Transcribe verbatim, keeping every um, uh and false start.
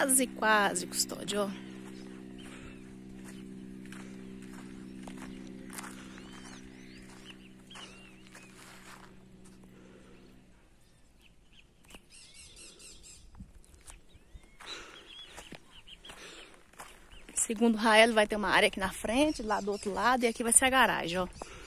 quase, quase custódio, ó. Segundo o Rael, vai ter uma área aqui na frente, lá do outro lado, e aqui vai ser a garagem, ó.